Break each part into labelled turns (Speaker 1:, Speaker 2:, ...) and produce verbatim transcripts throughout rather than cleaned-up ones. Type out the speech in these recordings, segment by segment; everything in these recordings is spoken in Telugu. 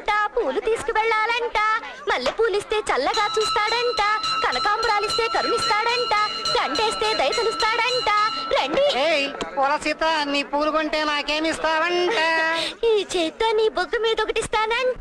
Speaker 1: వస్తాడంట, పూలు తీసుకువెళ్ళాలంట, మల్లె పూలిస్తే చల్లగా చూస్తాడంట, కనకాంబరాలిస్తే కరుణిస్తాడంట, గంటేస్తే దయతలుస్తాడంట. రండి.
Speaker 2: సీత, నీ పూలు కొంటే నాకేమిస్తావంట?
Speaker 1: ఈ చేత్తో నీ బొగ్గు మీద ఒకటిస్తానంట.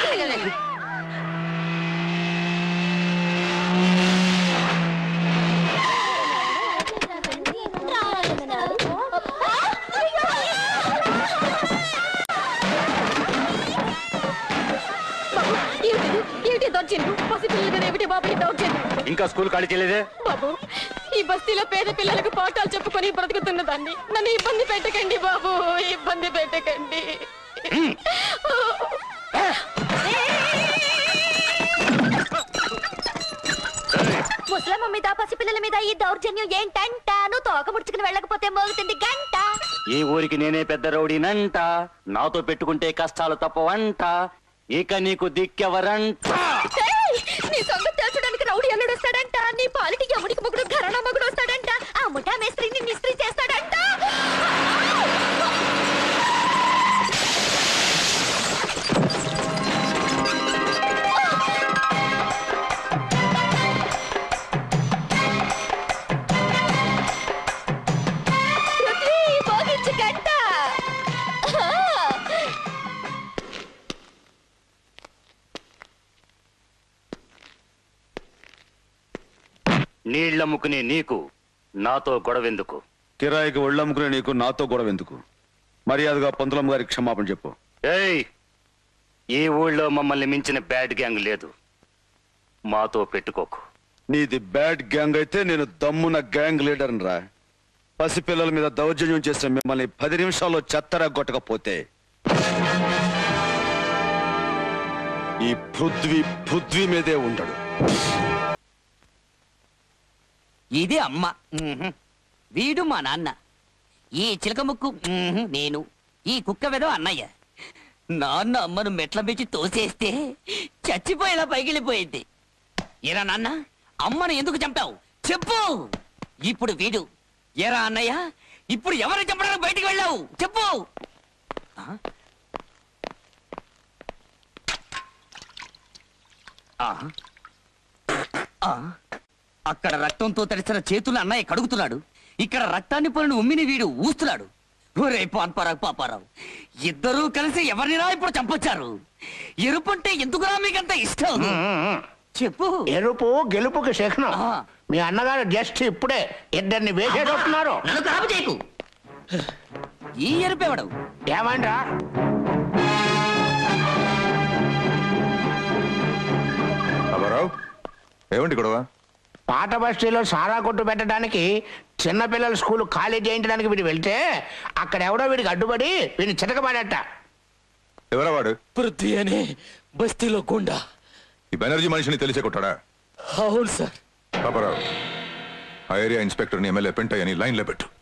Speaker 3: ఇంకా స్కూల్ ఖాళీ చేయలేదే
Speaker 1: బాబు? ఈ బస్తీలో పేద పిల్లలకు పాఠాలు చెప్పుకొని బ్రతుకుతున్న దాన్ని నన్ను ఇబ్బంది పెట్టకండి బాబు, ఇబ్బంది పెట్టకండి. ముసలమ్మ మీద పసిపిల్లల మీద ఈ దౌర్జన్యం ఏంటంట? నువ్వు తోక ముడుచుకుని వెళ్ళకపోతే మోగుతుంది గంట.
Speaker 3: ఈ ఊరికి నేనే పెద్ద రౌడీనంట, నాతో పెట్టుకుంటే కష్టాలు తప్పవంట, ఇక నీకు దిక్కెవరంట.
Speaker 1: నీ సంగతి తెలుసడానికి రౌడీ అల్లుడు వస్తాడంట, నీ పాలిటి యముడికి మొగుడు ఘరానా మొగుడు వస్తాడంట, ఆ ముఠా మేస్త్రిని నిస్త్రీ చేస్తాడంట.
Speaker 3: నీళ్ళమ్ముకునే నీకు నాతో గొడవెందుకు?
Speaker 4: కిరాయికి ఒళ్ళమ్ముకునే నీకు నాతో గొడవెందుకు? మర్యాదగా పంతులమ్మ గారికి క్షమాపణ చెప్పు.
Speaker 3: ఏయ్, ఈ ఊళ్ళో మమ్మల్ని మించిన బ్యాడ్ గ్యాంగ్ లేదు, మాతో పెట్టుకోకు.
Speaker 4: నీది బ్యాడ్ గ్యాంగ్ అయితే నేను దమ్మున గ్యాంగ్ లీడర్ రా. పసిపిల్లల మీద దౌర్జన్యం చేసిన మిమ్మల్ని పది నిమిషాల్లో చెత్తరా కొట్టకపోతే ఈ పృథ్వీ పృథ్వీ మీదే ఉండడు.
Speaker 5: ఇది అమ్మ, వీడు మా నాన్న, ఈ చిలక ముక్కు నేను, ఈ కుక్క వెదో అన్నయ్య. నాన్న అమ్మను మెట్ల మించి తోసేస్తే చచ్చిపోయేలా పైకిళ్ళిపోయింది. ఎరా నాన్న, అమ్మను ఎందుకు చంపావు చెప్పు. ఇప్పుడు వీడు, ఎరా అన్నయ్య, ఇప్పుడు ఎవరు చంపడానికి బయటికి వెళ్ళావు చెప్పు. అక్కడ రక్తంతో తడిసిన చేతులు అన్నయ్య కడుగుతున్నాడు, ఇక్కడ రక్తాన్ని పోలిన ఉమ్మిని వీడు ఊస్తున్నాడు. ఒరే పాన్పరావు పాపారావు, ఇద్దరూ కలిసి ఎవరినిరా ఇప్పుడు చంపొచ్చారు? ఎరుపంటే ఎందుకురా మీకంత ఇష్టం చెప్పు.
Speaker 6: ఎరుపు గెలుపుకి శకునం. మీ అన్నగారు జస్ట్ ఇప్పుడే ఇద్దరిని వేసేటట్టున్నారు.
Speaker 5: నన్ను కాపు చేయకు. ఈ ఎరుపెవడు?
Speaker 6: ఏమంటా
Speaker 7: ఏమండి గొడవ?
Speaker 6: పాత బస్తీలో సారా కొట్టు పెట్టడానికి చిన్నపిల్లల స్కూల్ ఖాళీ చేయించడానికి వీడు వెళ్తే అక్కడ ఎవడో వీడికి అడ్డుపడి వీడిని చితకబడట.
Speaker 7: ఎవరా వాడు?
Speaker 8: పృథ్వీ అనే బస్తీలో గుండా.
Speaker 7: ఈ బెనర్జీ మనిషిని తెలిసే కొట్టాడా?
Speaker 8: అవును సార్.
Speaker 7: పాపారావు, ఆ ఏరియా ఇన్స్పెక్టర్ని ఎమ్మెల్యే పెంటయ్యని లైన్లో పెట్టు.